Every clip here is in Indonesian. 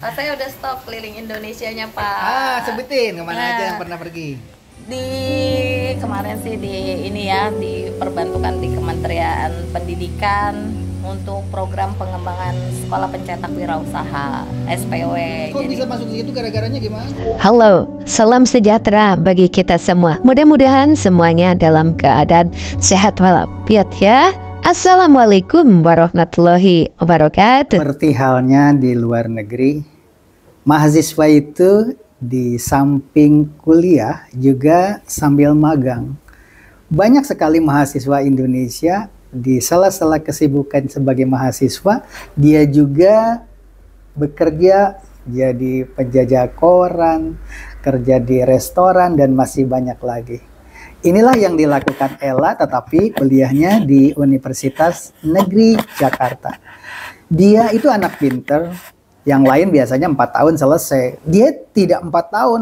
Pak, saya udah stop keliling Indonesianya, Pak. Sebutin kemana aja yang pernah pergi. Di kemarin sih di ini ya, diperbantukan di Kementerian Pendidikan untuk program pengembangan sekolah pencetak wirausaha SPW. Kok bisa masuk ke situ, gara-garanya gimana? Halo, salam sejahtera bagi kita semua. Mudah-mudahan semuanya dalam keadaan sehat walafiat ya. Assalamualaikum warahmatullahi wabarakatuh. Seperti halnya di luar negeri, mahasiswa itu di samping kuliah juga sambil magang. Banyak sekali mahasiswa Indonesia di sela-sela kesibukan sebagai mahasiswa, dia juga bekerja jadi penjajah koran, kerja di restoran, dan masih banyak lagi. Inilah yang dilakukan Ella, tetapi kuliahnya di Universitas Negeri Jakarta. Dia itu anak pinter, yang lain biasanya 4 tahun selesai. Dia tidak 4 tahun,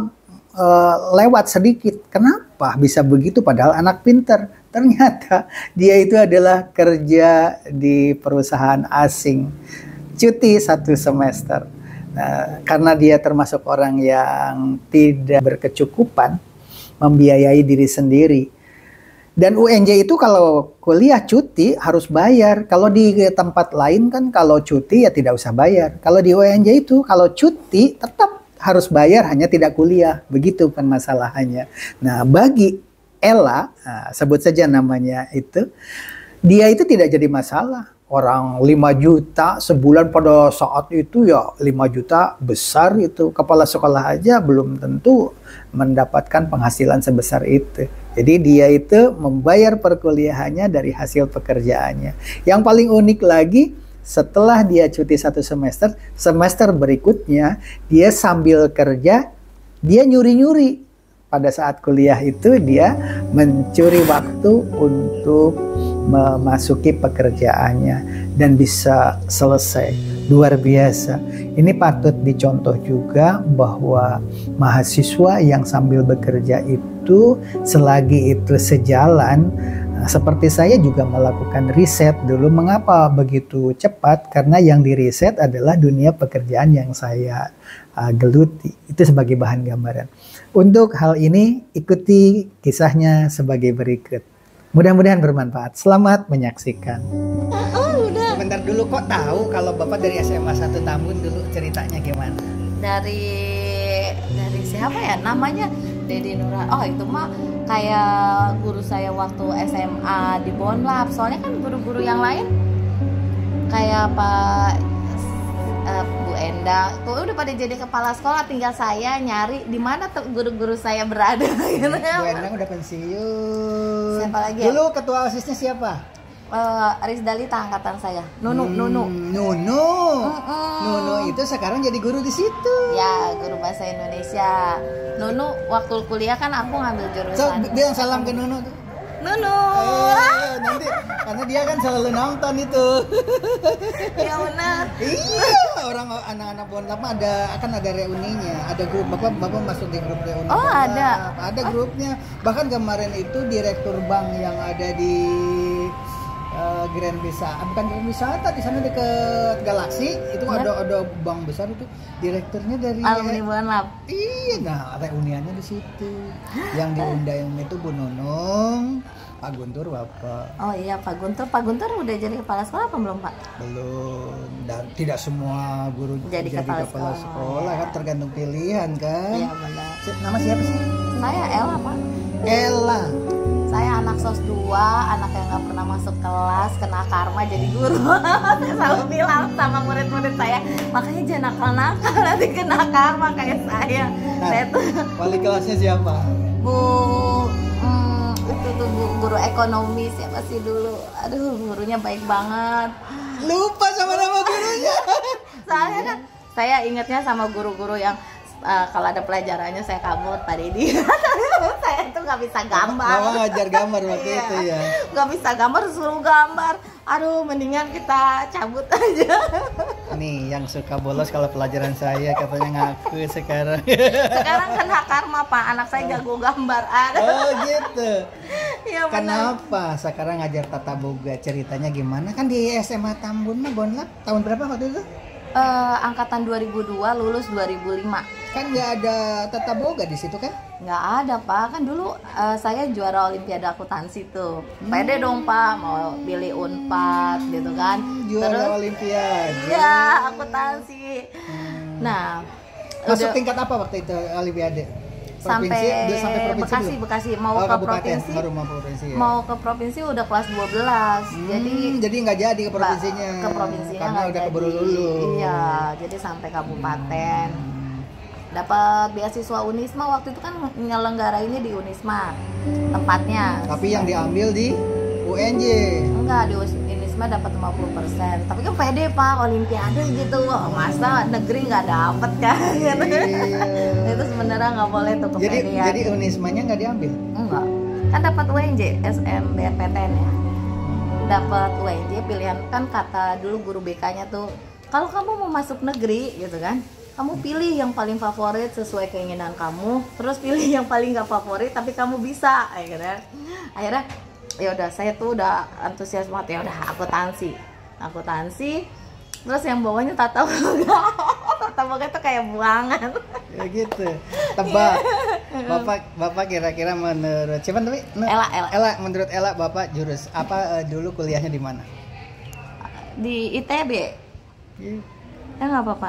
lewat sedikit. Kenapa bisa begitu padahal anak pinter? Ternyata dia itu adalah kerja di perusahaan asing, cuti 1 semester. Nah, karena dia termasuk orang yang tidak berkecukupan membiayai diri sendiri. Dan UNJ itu kalau kuliah cuti harus bayar. Kalau di tempat lain kan kalau cuti ya tidak usah bayar. Kalau di UNJ itu kalau cuti tetap harus bayar, hanya tidak kuliah. Begitu kan masalahnya. Nah, bagi Ella, sebut saja namanya itu, dia itu tidak jadi masalah. Orang 5 juta sebulan pada saat itu ya 5 juta besar itu. Kepala sekolah aja belum tentu mendapatkan penghasilan sebesar itu. Jadi dia itu membayar perkuliahannya dari hasil pekerjaannya. Yang paling unik lagi, setelah dia cuti 1 semester, semester berikutnya dia sambil kerja, dia nyuri-nyuri. Pada saat kuliah itu dia mencuri waktu untuk memasuki pekerjaannya dan bisa selesai. Luar biasa. Ini patut dicontoh juga bahwa mahasiswa yang sambil bekerja itu selagi itu sejalan, seperti saya juga melakukan riset dulu. Mengapa begitu cepat? Karena yang diriset adalah dunia pekerjaan yang saya geluti. Itu sebagai bahan gambaran. Untuk hal ini ikuti kisahnya sebagai berikut. Mudah-mudahan bermanfaat. Selamat menyaksikan. Sebentar dulu, kok tahu kalau Bapak dari SMA 1 Tambun dulu, ceritanya gimana? Dari siapa ya namanya? Dedi Nura. Oh, itu mah kayak guru saya waktu SMA di Bonlab. Soalnya kan guru-guru yang lain kayak Pak Bu Enda tuh udah pada jadi kepala sekolah, tinggal saya nyari di mana tuh guru-guru saya berada gitu. Bu Enda udah pensiun. Siapa lagi ya? Dulu ketua OSISnya siapa? Rizdalita angkatan saya. Nunu. Nunu itu sekarang jadi guru di situ. Ya, guru bahasa Indonesia. Nunu waktu kuliah kan aku ngambil jurusan. Bilang salam ke Nunu tuh. Nunu. Nanti karena dia kan selalu nonton itu. Ya benar. Iya, orang anak-anak Bonlap akan ada reuninya, ada grup. Bapak masuk di grup reuni. Oh, ada. Ada grupnya. Bahkan kemarin itu direktur bank yang ada di Grand Wisata, bukan Grand Wisata, di sana dekat Galaksi itu ada bank besar itu, direkturnya dari alumni Bonlap. Iya, nah reuniannya di situ. Yang diundang itu Bu Nunung, Pak Guntur, Bapak. Oh iya, Pak Guntur udah jadi kepala sekolah apa belum, Pak? Belum, dan tidak semua guru jadi kepala sekolah kan, tergantung pilihan kan. Iya benar. Nama siapa sih? Saya Ella, Pak. Ella. Saya anak sos 2, anak yang gak pernah masuk kelas, kena karma jadi guru. Saya selalu bilang sama murid-murid saya, makanya jangan nakal-nakal, nanti kena karma kayak saya. Nah, Saya tuh wali kelasnya siapa? itu tuh guru ekonomi siapa sih dulu? Aduh, gurunya baik banget. Lupa sama nama gurunya. Soalnya kan saya ingatnya sama guru-guru yang kalau ada pelajarannya saya kabur, Pak Dedi. Saya tuh nggak bisa gambar. Mama ngajar gambar waktu itu ya. Nggak bisa gambar, suruh gambar. Aduh, mendingan kita cabut aja. Nih, yang suka bolos kalau pelajaran saya katanya ngaku sekarang. Sekarang kena karma, Pak. Anak saya jago gambar. Aduh. Oh gitu. Ya, Kenapa sekarang ngajar tata boga? Ceritanya gimana? Kan di SMA Tambun mah Bonlap tahun berapa waktu itu? Angkatan 2002, lulus 2005. Kan nggak ada tata boga di situ kan? Nggak ada Pak, kan dulu saya juara Olimpiade akuntansi tuh. Pede dong Pak, mau pilih Unpad gitu kan. Juara Olimpiade. Iya, akuntansi. Nah, masuk udah tingkat apa waktu itu Olimpiade? sampai provinsi Bekasi, belum? mau ke kabupaten, provinsi. baru mau provinsi ya. Mau ke provinsi udah kelas 12. Jadi nggak jadi ke provinsinya. Ke provinsinya karena nggak udah jadi. keburu lulus. Iya, jadi sampai kabupaten. Dapat beasiswa Unisma, waktu itu kan nyelenggarainnya di Unisma tempatnya. Tapi yang diambil di UNJ. Enggak, di Unisma dapat 50%. Tapi kan pede Pak, Olimpiade gitu. Masa negeri nggak dapet kan? Gitu. Itu sebenarnya nggak boleh tuh kepedean. Jadi Unismanya nggak diambil? Enggak. Kan dapat UNJ, SMBPTN ya. Dapat UNJ pilihan, kan kata dulu guru BK-nya tuh, kalau kamu mau masuk negeri gitu kan, kamu pilih yang paling favorit sesuai keinginan kamu, terus pilih yang paling nggak favorit tapi kamu bisa, ya kan? Akhirnya ya udah, saya tuh udah antusias banget, ya udah akuntansi, terus yang bawahnya tata boga tuh kayak buangan. Ya gitu. Tebak. Bapak kira-kira menurut siapa tapi? Ella. Menurut Ella Bapak jurus apa dulu kuliahnya di mana? Di ITB. Iya. Ya nggak apa-apa.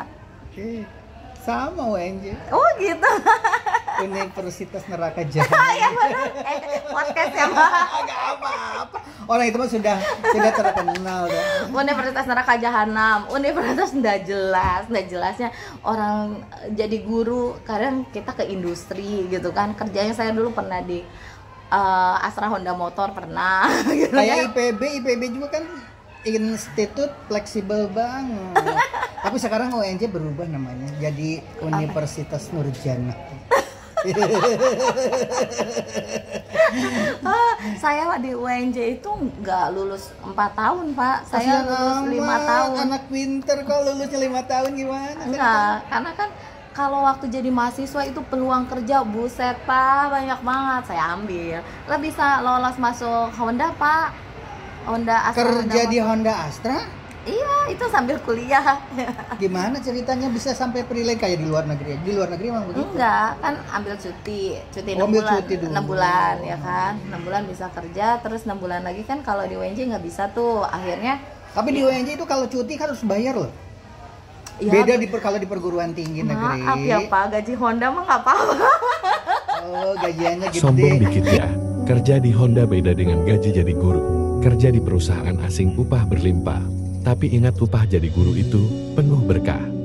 Sama UNJ. Oh gitu. Universitas Neraka Jahanam. Ya benar. Podcast ya Pak. Agak apa-apa. Orang itu mah sudah terkenal kan. Universitas Neraka Jahanam. Universitas nggak jelasnya orang jadi guru. Kadang kita ke industri gitu kan. Kerjanya saya dulu pernah di Astra Honda Motor pernah. Gitu Kayak kan. IPB juga kan institut fleksibel banget. Tapi sekarang UNJ berubah namanya jadi Universitas Nurjana. Saya di UNJ itu nggak lulus 4 tahun Pak, saya lulus 5 tahun. Anak pinter kok lulusnya 5 tahun gimana? Enggak, karena kan kalau waktu jadi mahasiswa itu peluang kerja buset Pak, banyak banget, saya ambil. Lah bisa lolos masuk Honda Pak, Honda Astra. Kerja di Honda Astra? Iya, itu sambil kuliah. Gimana ceritanya bisa sampai freelance kayak di luar negeri? Di luar negeri emang begitu? Enggak, kan ambil cuti 6 ambil bulan, cuti dulu. 6 bulan ya kan, 6 bulan bisa kerja, terus 6 bulan lagi kan kalau di UNJ nggak bisa tuh, akhirnya. Tapi di UNJ itu kalau cuti kan harus bayar loh. Ya, beda kalau di perguruan tinggi negeri. Maaf ya Pak, gaji Honda mah nggak apa-apa. Oh, gajiannya gede. Sombong dikit ya, kerja di Honda beda dengan gaji jadi guru. Kerja di perusahaan asing upah berlimpah, tapi ingat upah jadi guru itu penuh berkah.